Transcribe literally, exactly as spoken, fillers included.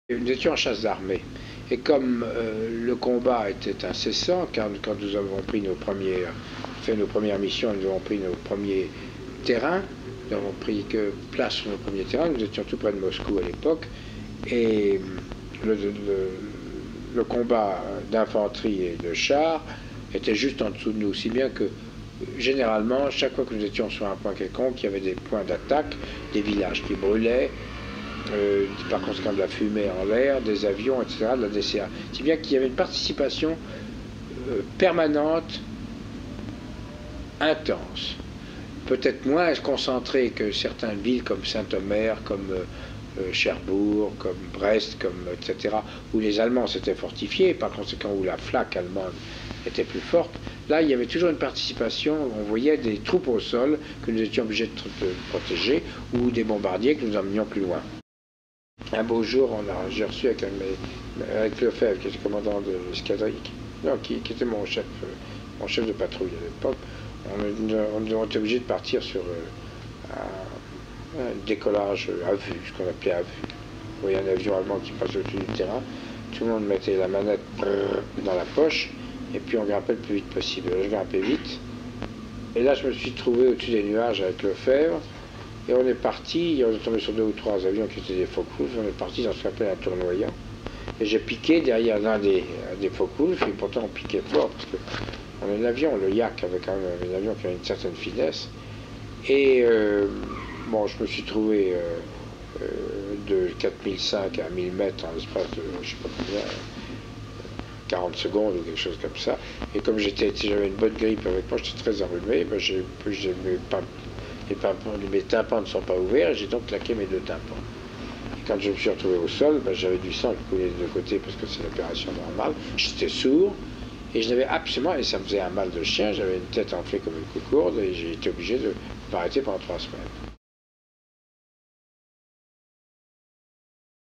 Nous étions en chasse d'armée. Et comme euh, le combat était incessant, quand, quand nous avons pris nos premiers, fait nos premières missions, nous avons pris nos premiers terrains, nous avons pris que place sur nos premiers terrains, nous étions tout près de Moscou à l'époque, et le, le, le combat d'infanterie et de chars était juste en dessous de nous, si bien que généralement, chaque fois que nous étions sur un point quelconque, il y avait des points d'attaque, des villages qui brûlaient, Euh, par conséquent de la fumée en l'air, des avions, et cetera, de la D C A. Si bien qu'il y avait une participation euh, permanente, intense. Peut-être moins concentrée que certaines villes comme Saint-Omer, comme euh, Cherbourg, comme Brest, comme, et cetera, où les Allemands s'étaient fortifiés, par conséquent où la flaque allemande était plus forte. Là, il y avait toujours une participation, on voyait des troupes au sol que nous étions obligés de, de protéger, ou des bombardiers que nous emmenions plus loin. Un beau jour, j'ai reçu avec, avec Lefebvre, qui était commandant de l'escadrille, non, qui, qui était mon chef, mon chef de patrouille à l'époque. On, on, on était obligé de partir sur euh, un, un décollage à vue, ce qu'on appelait à vue. Vous voyez un avion allemand qui passe au-dessus du terrain, tout le monde mettait la manette dans la poche, et puis on grimpait le plus vite possible. Je grimpais vite, et là je me suis trouvé au-dessus des nuages avec Lefebvre. Et on est parti, on est tombé sur deux ou trois avions qui étaient des Focke-Wulf, on est parti dans ce qu'on appelle un tournoyant. Et j'ai piqué derrière l'un des, des Focke-Wulf, et pourtant on piquait fort, parce qu'on a un avion, le Yak, avait quand même un avion qui avait une certaine finesse. Et euh, bon, je me suis trouvé euh, euh, de quatre mille cinq à mille mètres en l'espace de, je sais pas combien, quarante secondes ou quelque chose comme ça. Et comme j'étais, j'avais une bonne grippe avec moi, j'étais très enrhumé, ben j'ai pas... Les, mes tympans ne sont pas ouverts, et j'ai donc claqué mes deux tympans. Et quand je me suis retrouvé au sol, ben, j'avais du sang qui coulait des deux côtés parce que c'est l'opération normale. J'étais sourd et je n'avais absolument, et ça me faisait un mal de chien, j'avais une tête enflée comme une coucourde et j'ai été obligé de m'arrêter pendant trois semaines.